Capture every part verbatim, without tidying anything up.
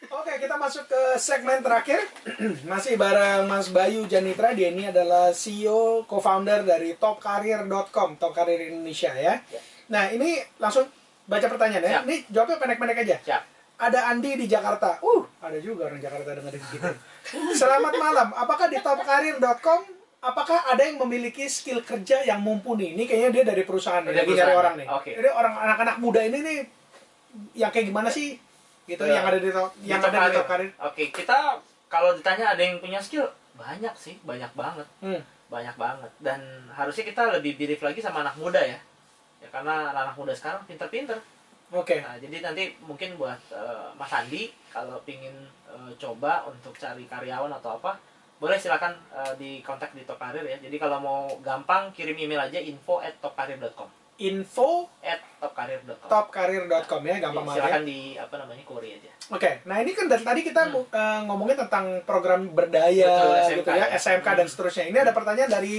Oke, kita masuk ke segmen terakhir. Masih bareng Mas Bayu Janitra. Dia ini adalah C E O, co-founder dari top career dot com, Top Career Indonesia ya. Ya. Nah, ini langsung baca pertanyaan ya. Siap. Ini jawabnya pendek-pendek aja. Siap. Ada Andi di Jakarta. Uh, ada juga orang Jakarta dengerin kita. Selamat malam. Apakah di top career dot com apakah ada yang memiliki skill kerja yang mumpuni? Ini kayaknya dia dari perusahaan nih, Dari lagi perusahaan. nyari orang nih. Oke. Jadi orang anak-anak muda ini nih yang kayak gimana sih? Gitu Ya. yang ada di top Di yang top ada di career. top career. Oke, kita kalau ditanya ada yang punya skill, banyak sih, banyak banget. Hmm. Banyak banget. Dan harusnya kita lebih brief lagi sama anak muda ya. Ya karena anak muda sekarang pinter-pinter. Oke. Nah, jadi nanti mungkin buat uh, Mas Andi kalau pingin uh, coba untuk cari karyawan atau apa, boleh silakan uh, di kontak di Top Career ya. Jadi kalau mau gampang kirim email aja info at top career dot com. Info at top career dot com. top career dot com ya, gampang banget. Silakan Ya. di apa namanya query aja. Oke, nah ini kan dari tadi kita Hmm. uh, ngomongin tentang program berdaya Betul, S M K gitu ya, ya. S M K dan seterusnya. Ini ada pertanyaan dari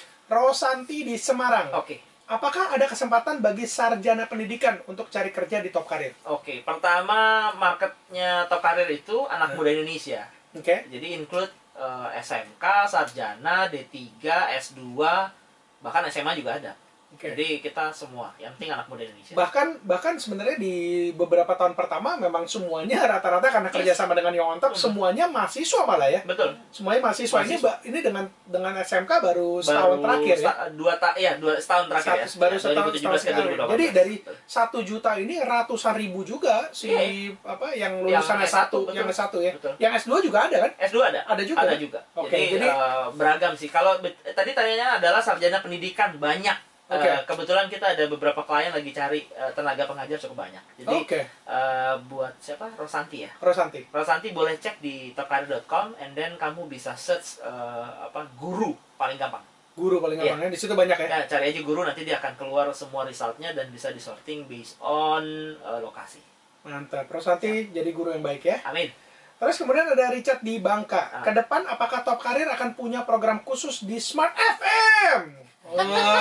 Rosanti di Semarang. Oke. Apakah ada kesempatan bagi sarjana pendidikan untuk cari kerja di top career? Oke, pertama marketnya Top Career itu anak Hmm. muda Indonesia. Oke. Jadi include uh, S M K, sarjana, D tiga, S dua, bahkan S M A juga ada. Oke. Jadi kita semua, yang penting anak muda Indonesia. Bahkan bahkan sebenarnya di beberapa tahun pertama memang semuanya rata-rata karena Yes. kerjasama dengan Young on Top, Hmm. semuanya mahasiswa malah ya. Betul. Semuanya mahasiswa, ini Mahasiswa. ba- ini dengan dengan S M K baru setahun terakhir ya. sta- Dua ta ya, dua setahun terakhir ya. Satu- baru Ya, setahun, dua ribu tujuh belas setahun ke dua ribu sekali. delapan belas. Jadi dari Betul. satu juta ini ratusan ribu juga si Iya. apa yang lulusan Yang S satu, S satu, yang betul. S satu ya. Betul. Yang S dua juga ada kan? S dua ada? Ada juga? Ada juga. Oke, jadi jadi- eh, beragam sih. Kalau be- tadi tanyanya adalah sarjana pendidikan banyak. Eh, Oke. kebetulan kita ada beberapa klien lagi cari eh, tenaga pengajar cukup banyak. Jadi Oke. eh, buat siapa? Rosanti ya. Rosanti. Rosanti boleh cek di top career dot com and then kamu bisa search eh, apa guru paling gampang. Guru paling Iya. gampangnya di situ banyak ya. Ya, cari aja guru, nanti dia akan keluar semua resultnya dan bisa disorting based on eh, lokasi. Mantap. Rosanti jadi guru yang baik ya. Amin. Terus kemudian ada Richard di Bangka. Ah. Ke depan apakah Top Career akan punya program khusus di Smart F M? Wah,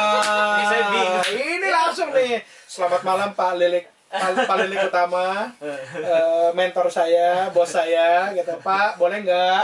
Ini saya bingung. ini langsung nih. Selamat malam Pak Lilik, Pak, Pak Lilik Utama, eh, mentor saya, bos saya, gitu Pak. Boleh nggak?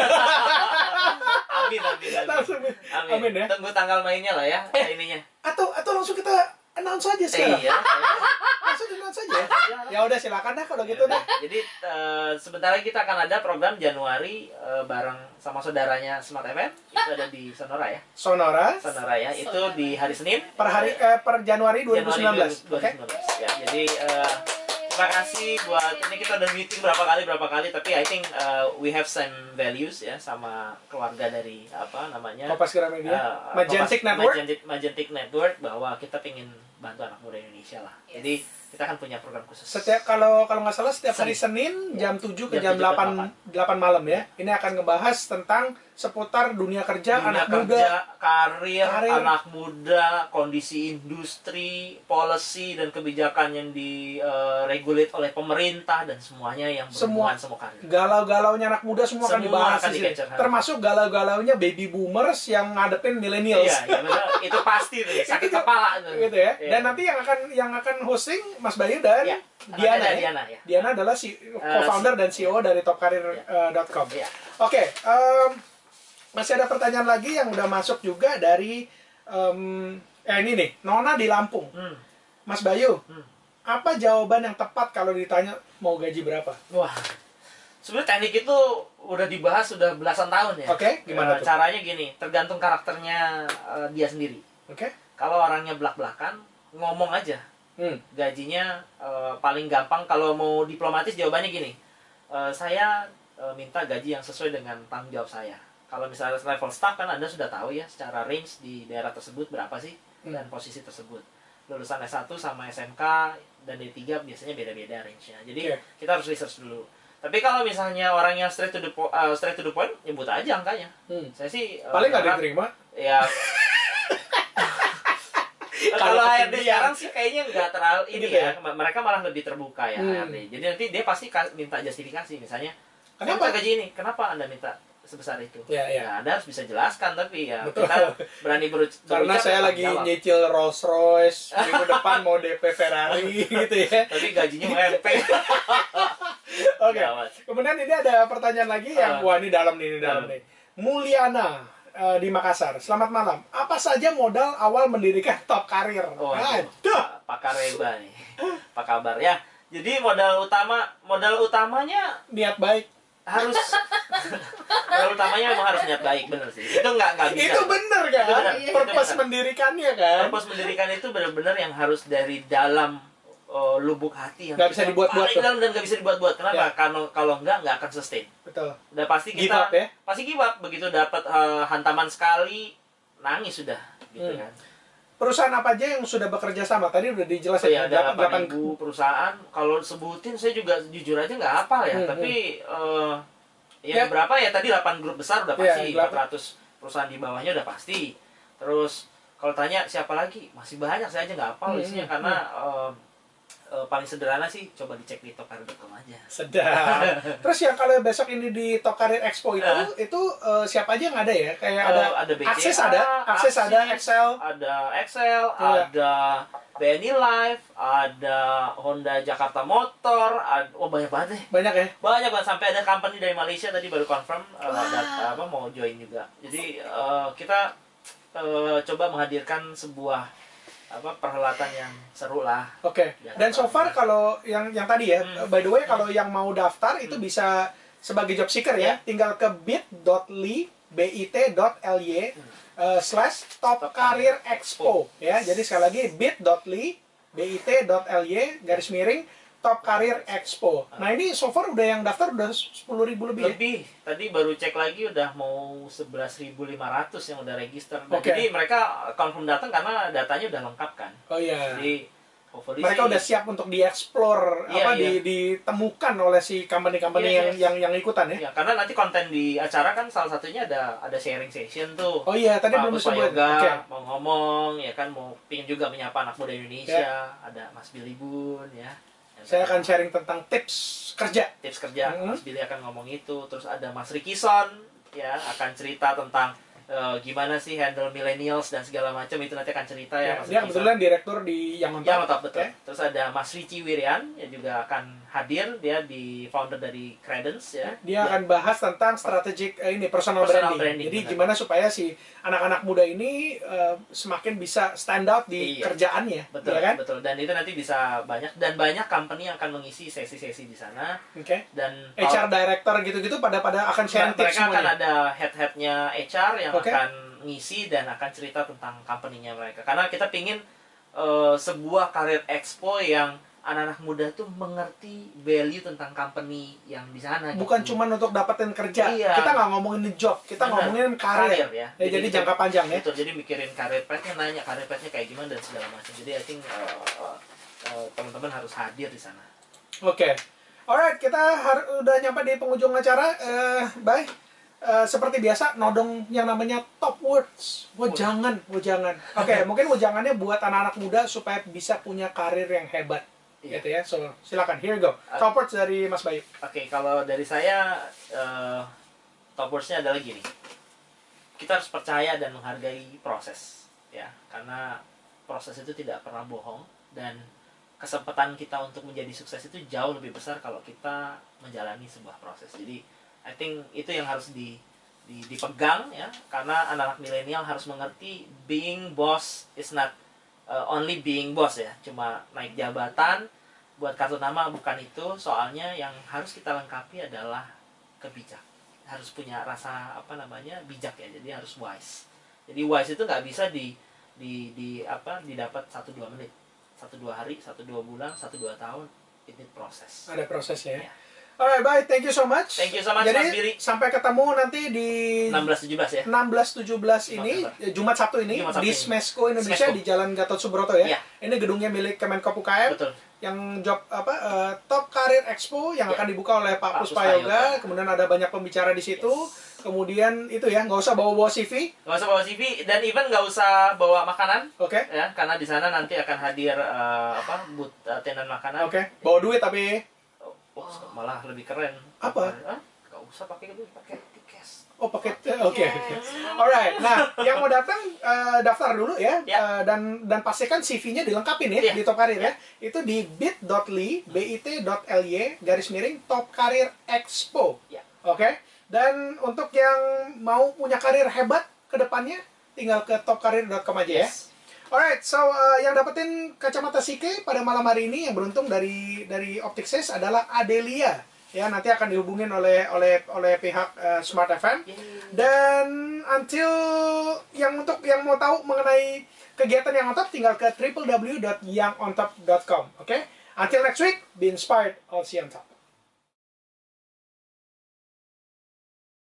Amin, amin, amin. Langsung. Amin. Amin ya. Tunggu tanggal mainnya lah ya, Eh. ininya. Atau atau langsung kita announce saja sekarang. Iya. Langsung di announce saja. Ya udah silakan dah kalau gitu dah. Jadi eh, sebentar lagi kita akan ada program Januari eh, bareng sama saudaranya Smart F M. Itu ada di Sonora ya. Sonora Sonora ya. Itu di hari Senin. per hari eh, per Januari dua ribu sembilan belas. dua ribu Oke. sembilan belas. Ya, jadi eh, terima kasih buat ini, kita udah meeting berapa kali berapa kali tapi I think uh, we have some values ya sama keluarga dari apa namanya Kompas Gramedia, eh, Magentic Kompas- Network. Magentic, Magentic Network, bahwa kita pengen bantu anak muda Indonesia lah. Yes. Jadi kita akan punya program khusus. Setiap kalau kalau nggak salah setiap hari Senin jam tujuh ke jam Jam tujuh ke delapan delapan malam ya. Ini akan ngebahas tentang seputar dunia kerja Dunia anak muda. kerja, karir, Karir. anak muda, kondisi industri, policy dan kebijakan yang diregulate oleh pemerintah dan semuanya yang Semua. berhubungan sama karir. Galau-galaunya anak muda semua, akan Semua dibahas akan di sini. di-capture. Termasuk galau-galaunya baby boomers yang ngadepin millennials. Iya, iya benar. Itu pasti tuh, sakit Itu- kepala tuh. Gitu ya. Iya. Dan nanti yang akan yang akan hosting Mas Bayu dan Iya. Diana, Ada ya? Diana ya. Diana adalah si co-founder dan C E O dari top career dot com. Iya. Oke, em, masih ada pertanyaan lagi yang udah masuk juga dari em, eh ini nih, Nona di Lampung. Hmm. Mas Bayu, Hmm. apa jawaban yang tepat kalau ditanya mau gaji berapa? Wah. Sebenarnya teknik itu udah dibahas sudah belasan tahun ya. Oke, gimana Eh, tuh? Caranya gini, tergantung karakternya eh, dia sendiri. Oke? Kalau orangnya belak-belakan, ngomong aja. Hmm. Gajinya eh, paling gampang. Kalau mau diplomatis jawabannya gini. Eh, saya eh, minta gaji yang sesuai dengan tanggung jawab saya. Kalau misalnya level staff kan Anda sudah tahu ya secara range di daerah tersebut berapa sih dan posisi tersebut. Lulusan S satu sama S M K dan D tiga biasanya beda-beda range-nya. Jadi Oke. kita harus research dulu. Tapi kalau misalnya orangnya straight to the po- uh, straight to the point, nyebut aja angkanya. Hmm. Saya sih uh, Paling nggak ada yang harap- terima. Ya. Kalau H R D ketinggian. sekarang sih kayaknya nggak terlalu ini Gitu ya. ya? Mereka malah lebih terbuka ya Hmm. H R D. Jadi nanti dia pasti ka- minta justifikasi misalnya. Kenapa? Kenapa gaji ini? Kenapa Anda minta sebesar itu? Ya, ya. Ya, Anda harus bisa jelaskan tapi ya Betul. kita berani beru- berucap. Karena saya ya, lagi jawab. nyicil Rolls Royce, minggu depan mau D P Ferrari gitu ya. Tapi gajinya U M P. Oke. Gawat. Kemudian ini ada pertanyaan lagi yang Ah. wah ini dalam nih, ini dalam Dalam. nih. Mulyana eh, di Makassar. Selamat malam. Apa saja modal awal mendirikan Top Karir? Oh, aduh. Aduh. Pak Kareba nih. Apa kabar ya? Jadi modal utama modal utamanya Niat baik. harus modal utamanya memang harus niat baik, bener sih. Itu nggak nggak bisa. Itu bener kan? Itu bener. Purpose Itu bener. mendirikannya kan? Purpose mendirikan itu benar-benar yang harus dari dalam uh, lubuk hati yang Nggak bisa kita dibuat-buat paling tuh. dalam dan nggak bisa dibuat-buat. Kenapa? Ya. Kalau kalau nggak nggak akan sustain. Betul. Udah pasti Give kita up ya? pasti give up. Begitu dapat uh, hantaman sekali nangis sudah gitu Hmm. kan. Perusahaan apa aja yang sudah bekerja sama? Tadi udah Oh dijelasin ya, ada delapan- delapan ribu perusahaan. Kalau sebutin saya juga jujur aja nggak hafal ya. Hmm, Tapi uh, Ya. ya berapa ya tadi delapan grup besar udah Ya, pasti, delapan. empat ratus perusahaan di bawahnya udah pasti. Terus kalau tanya siapa lagi, masih banyak, saya aja nggak hafal Hmm, isinya hmm, karena uh, uh, paling sederhana sih coba dicek di topkarir dot com aja. sedap. Terus yang kalau besok ini di Top Karir Expo itu, Ah. itu eh, siapa aja yang ada ya? Kayak Uh, ada, ada B C A, Akses ada, Akses ada, Aksis, Excel. ada Excel, Iya. ada B N I Live, ada Honda Jakarta Motor, ada, oh banyak banget deh. Banyak ya? Banyak banget, sampai ada company dari Malaysia tadi baru confirm uh, dat- apa mau join juga. Jadi uh, kita uh, coba menghadirkan sebuah apa perhelatan yang seru lah. Oke. Ya, Dan so far apa- kalau yang yang tadi ya, Hmm. by the way kalau yang mau daftar itu bisa sebagai job seeker ya, Ya. tinggal ke bit.ly bit.ly uh, slash Top Top Karir Karir Expo ya. Jadi sekali lagi bit.ly bit.ly garis miring Top Karir Expo. Nah ini so far udah yang daftar udah sepuluh ribu lebih ya? Lebih, tadi baru cek lagi udah mau sebelas ribu lima ratus yang udah register. Nah, Oke. Jadi mereka confirm datang karena datanya udah lengkap kan. Oh iya. Jadi hopefully Mereka sih- udah siap untuk dieksplor Iya, apa iya. di, ditemukan oleh si company-company Iya, yang, iya. yang yang ikutan ya. Ya, karena nanti konten di acara kan salah satunya ada ada sharing session tuh. Oh iya, tadi Pak belum Puspa disebut. Yoga Oke. mau ngomong ya kan, mau pingin juga menyapa anak muda Indonesia, ada Mas Billy Bun ya. Yang Saya tadi akan sharing tentang tips kerja. tips kerja, Hmm. Mas Billy akan ngomong itu. Terus ada Mas Ricky Son ya akan cerita tentang eh, gimana sih handle millennials dan segala macam, itu nanti akan cerita Ya, ya, Mas dia Ricky kebetulan direktur di Yang Son. Ya, Nonton. mantap betul. Oke. Terus ada Mas Rici Wirian yang juga akan hadir, dia di founder dari Credence ya. Dia akan bahas tentang strategic eh, ini personal, Personal branding. branding, Jadi benar. gimana supaya si anak-anak muda ini eh, semakin bisa stand out di Iya. kerjaannya, Betul, ya kan? betul. Dan itu nanti bisa banyak dan banyak company yang akan mengisi sesi-sesi di sana. Oke. Dan H R director gitu-gitu pada pada akan sharing tips mereka akan semuanya. ada head-headnya H R yang Oke. akan ngisi dan akan cerita tentang company-nya mereka. Karena kita pingin eh, sebuah karir expo yang anak-anak muda tuh mengerti value tentang company yang di sana. Bukan gitu. cuma untuk dapetin kerja. Iya. Kita nggak ngomongin job, kita Benar. ngomongin karir. ya. Ya, jadi kita- jangka panjang ya. Betul, jadi mikirin karir path-nya, nanya karir path-nya kayak gimana dan segala macam. Jadi I think eh, eh, eh, teman-teman harus hadir di sana. Oke. Alright, kita har- udah nyampe di penghujung acara. Eh, bye. Eh, seperti biasa, nodong yang namanya top words. Wah, jangan, wah jangan. Oke, mungkin jangannya buat anak-anak muda supaya bisa punya karir yang hebat. Iya. Gitu ya. So, silakan. Here you go. Top words dari Mas Bayu. Oke, kalau dari saya eh, top words-nya adalah gini. Kita harus percaya dan menghargai proses, ya. Karena proses itu tidak pernah bohong dan kesempatan kita untuk menjadi sukses itu jauh lebih besar kalau kita menjalani sebuah proses. Jadi, I think itu yang harus di, di dipegang ya, karena anak-anak milenial harus mengerti being boss is not uh, only being boss ya, cuma naik jabatan buat kartu nama, bukan itu. Soalnya yang harus kita lengkapi adalah kebijak, harus punya rasa apa namanya bijak ya, jadi harus wise. Jadi wise itu nggak bisa di di di apa didapat satu dua menit, satu dua hari, satu dua bulan, satu dua tahun. Ini proses. Ada prosesnya ya. Iya. Alright, bye. Thank you so much. Thank you so much, Jadi, Mas Billy. sampai ketemu nanti di enam belas tujuh belas ya. enam belas tujuh belas ini, November. eh, Jumat Sabtu ini, Jumat Sabtu di ini. Smesco Indonesia, Smesco. di Jalan Gatot Subroto ya. Iya. Ini gedungnya milik Kemenkop U K M. Betul. Yang job apa eh, Top Karir Expo yang Ya. akan dibuka oleh Pak, Pak Puspa Puspa Yoga. Yoga. Kemudian ada banyak pembicara di situ. Yes. Kemudian itu ya, nggak usah bawa-bawa C V. Nggak usah bawa C V dan even nggak usah bawa makanan Oke. ya, karena di sana nanti akan hadir eh, apa booth uh, tenan makanan. Oke. Bawa duit tapi Oh, malah lebih keren. Apa? Hah? Nggak usah pakai duit, pakai tiket. Oh, paket. Oke. oke. Alright. Nah, yang mau datang eh, daftar dulu ya, Ya. Eh, dan dan pastikan C V-nya dilengkapin ya Ya. di Top Karir ya. Itu di bit.ly bit.ly garis miring Top Karir Expo. Ya. Oke. Dan untuk yang mau punya karir hebat ke depannya, tinggal ke top karir dot com aja ya. Yes. Alright, so uh, yang dapetin kacamata Sike pada malam hari ini yang beruntung dari dari Optixes adalah Adelia. Ya, nanti akan dihubungin oleh oleh oleh pihak uh, Smart F M. Dan until yang untuk yang mau tahu mengenai kegiatan yang on top, tinggal ke w w w dot young on top dot com. Oke? Until next week, be inspired, all see you on top.